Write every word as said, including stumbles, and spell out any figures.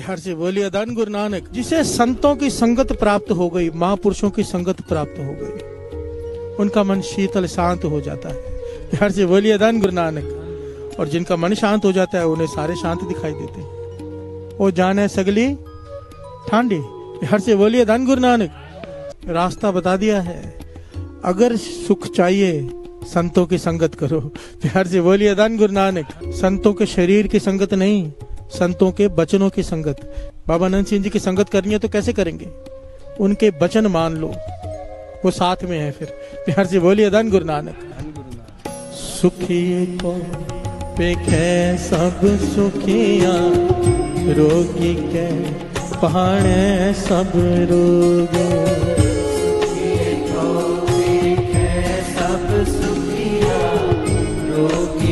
प्यार से बोलिए धन गुरु नानक। जिसे संतों की संगत प्राप्त हो गई, महापुरुषों की संगत प्राप्त हो गई, उनका मन शीतल शांत हो जाता है। प्यार से बोलिए धन गुरु नानक। और जिनका मन शांत हो जाता है उन्हें सारे शांत दिखाई देते हैं। वो जाने सगली ठांडी। प्यार से बोलिए धन गुरु नानक। रास्ता बता दिया है, अगर सुख चाहिए संतों की संगत करो। प्यार से बोलिए धन गुरु नानक। संतों के शरीर की संगत नहीं, संतों के वचनों की संगत। बाबा नंद सिंह जी की संगत करनी है तो कैसे करेंगे? उनके वचन मान लो, वो साथ में है फिर। प्यार से बोलिए धन गुरु नानक। सुखी को पेखे सब सुखिया, रोगी के पहाड़े सब रोगे। सुखी को पेखे सब सुखिया, रोगी